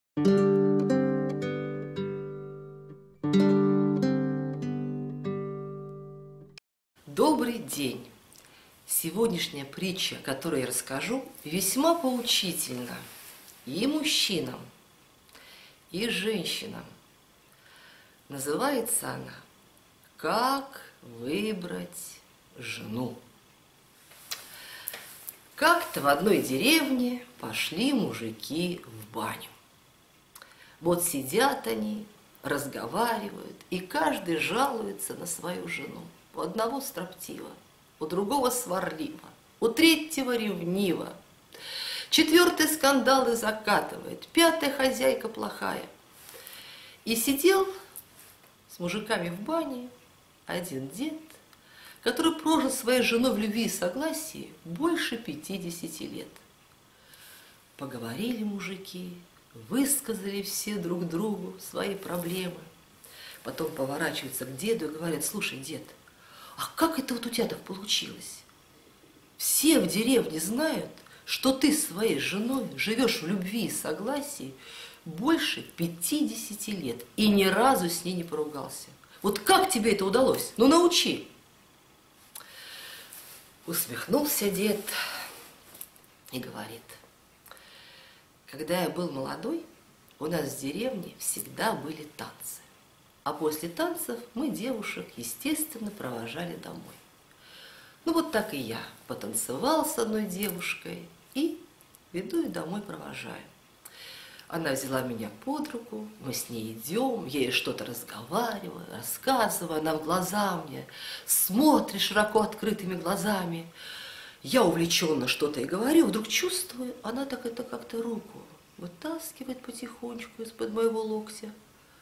Добрый день! Сегодняшняя притча, о которой я расскажу, весьма поучительна и мужчинам, и женщинам. Называется она «Как выбрать жену». Как-то в одной деревне пошли мужики в баню. Вот сидят они, разговаривают, и каждый жалуется на свою жену. У одного строптиво, у другого сварливо, у третьего ревниво, четвертый скандалы закатывает, пятая хозяйка плохая. И сидел с мужиками в бане один дед, который прожил своей женой в любви и согласии больше 50 лет. Поговорили мужики, высказали все друг другу свои проблемы. Потом поворачиваются к деду и говорят: слушай, дед, а как это вот у тебя так получилось? Все в деревне знают, что ты с своей женой живешь в любви и согласии больше 50 лет и ни разу с ней не поругался. Вот как тебе это удалось? Ну научи! Усмехнулся дед и говорит: когда я был молодой, у нас в деревне всегда были танцы. А после танцев мы девушек, естественно, провожали домой. Ну вот так и я потанцевал с одной девушкой и веду ее домой, провожаю. Она взяла меня под руку, мы с ней идем, я ей что-то разговариваю, рассказываю, она в глаза мне смотрит широко открытыми глазами. Я увлеченно что-то и говорю, вдруг чувствую, она так это как-то руку вытаскивает потихонечку из-под моего локтя.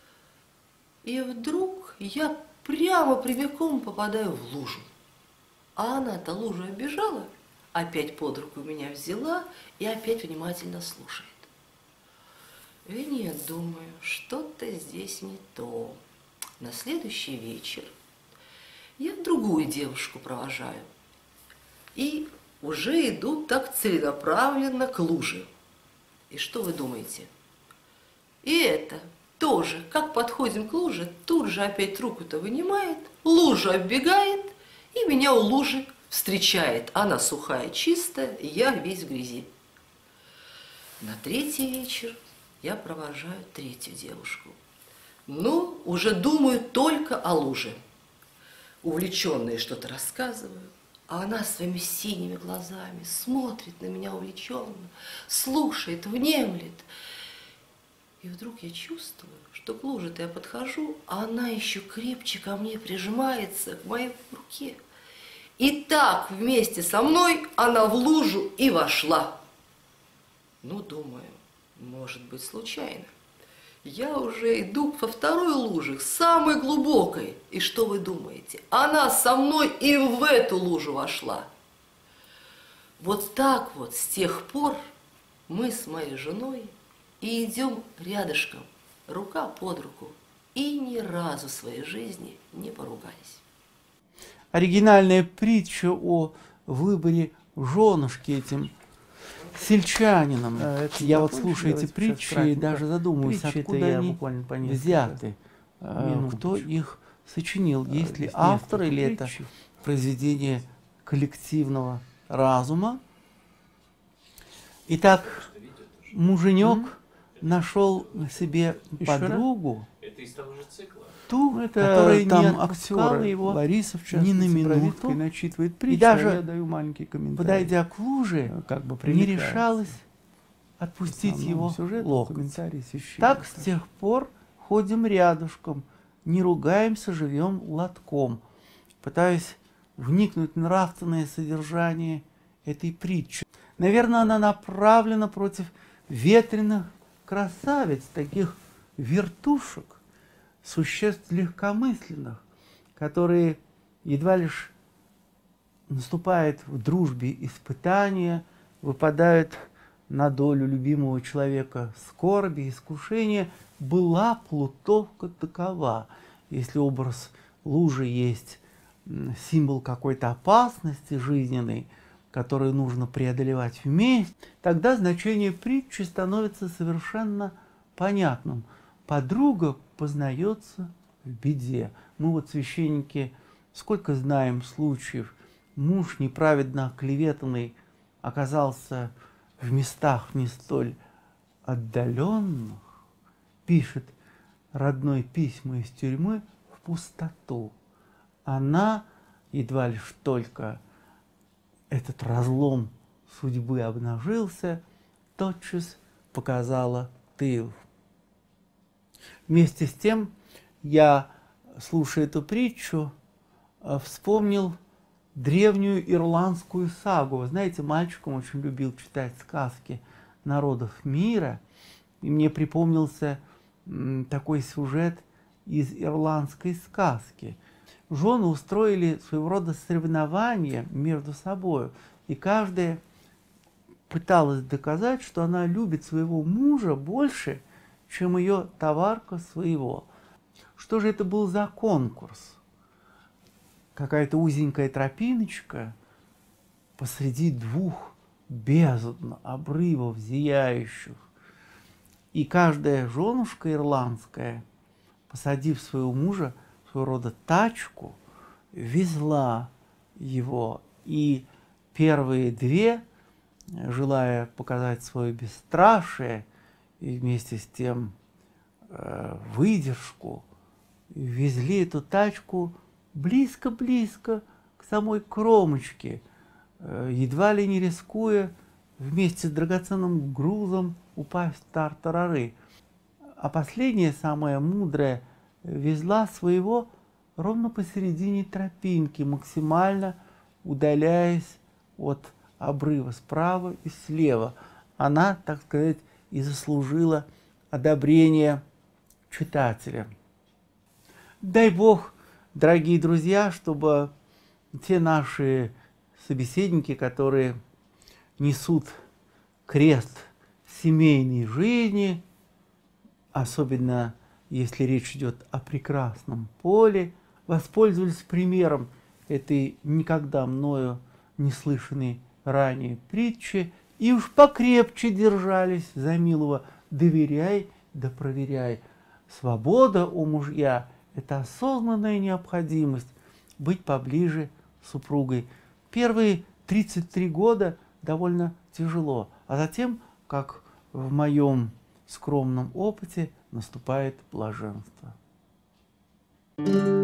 И вдруг я прямо прямиком попадаю в лужу. А она-то лужу оббежала, опять под руку меня взяла и опять внимательно слушает. И нет, думаю, что-то здесь не то. На следующий вечер я другую девушку провожаю. И уже иду так целенаправленно к луже. И что вы думаете? И это тоже, как подходим к луже, тут же опять руку-то вынимает, лужа оббегает, и меня у лужи встречает. Она сухая, чистая, и я весь в грязи. На третий вечер я провожаю третью девушку. Ну, уже думаю только о луже. Увлеченные что-то рассказываю, а она своими синими глазами смотрит на меня увлеченно, слушает, внемлет. И вдруг я чувствую, что к луже-то я подхожу, а она еще крепче ко мне прижимается, к моей руке. И так вместе со мной она в лужу и вошла. Ну, думаю, может быть, случайно. Я уже иду во второй луже, самой глубокой. И что вы думаете? Она со мной и в эту лужу вошла. Вот так вот с тех пор мы с моей женой и идем рядышком, рука под руку, и ни разу в своей жизни не поругались. Оригинальная притча о выборе женушки этим сельчанином. Я вот слушаю эти притчи и даже задумываюсь, откуда они взяты, кто их сочинил, есть ли автор или это произведение коллективного разума. Итак, муженек нашел себе подругу, ту, которая не отпускала его ни на минуту, начитывает притчу, и даже, я даю маленький комментарий, подойдя к луже, не решалась отпустить его локоть. Так с тех пор ходим рядышком, не ругаемся, живем лотком. Пытаюсь вникнуть в нравственное содержание этой притчи. Наверное, она направлена против ветреных красавиц, таких вертушек, существ легкомысленных, которые едва лишь наступает в дружбе испытания, выпадают на долю любимого человека скорби, искушения. Была плутовка такова. Если образ лужи есть символ какой-то опасности жизненной, которую нужно преодолевать вместе, тогда значение притчи становится совершенно понятным. Подруга познается в беде. Мы вот, священники, сколько знаем случаев, муж неправедно оклеветанный оказался в местах не столь отдаленных, пишет родной письма из тюрьмы в пустоту. Она, едва лишь только этот разлом судьбы обнажился, тотчас показала тыл. Вместе с тем я, слушая эту притчу, вспомнил древнюю ирландскую сагу. Вы знаете, мальчиком очень любил читать сказки народов мира, и мне припомнился такой сюжет из ирландской сказки. Жены устроили своего рода соревнования между собой, и каждая пыталась доказать, что она любит своего мужа больше, чем ее товарка своего. Что же это был за конкурс? Какая-то узенькая тропиночка посреди двух бездн, обрывов зияющих. И каждая женушка ирландская, посадив своего мужа в своего рода тачку, везла его. И первые две, желая показать свое бесстрашие и вместе с тем выдержку, везли эту тачку близко-близко к самой кромочке, едва ли не рискуя вместе с драгоценным грузом упасть в тартарары. А последняя, самая мудрая, везла своего ровно посередине тропинки, максимально удаляясь от обрыва справа и слева. Она, так сказать, и заслужила одобрение читателя. Дай Бог, дорогие друзья, чтобы те наши собеседники, которые несут крест семейной жизни, особенно если речь идет о прекрасном поле, воспользовались примером этой никогда мною не слышанной ранее притчи и уж покрепче держались за милого «доверяй да проверяй». Свобода, о мужья, это осознанная необходимость быть поближе с супругой. Первые 33 года довольно тяжело, а затем, как в моем скромном опыте, наступает блаженство.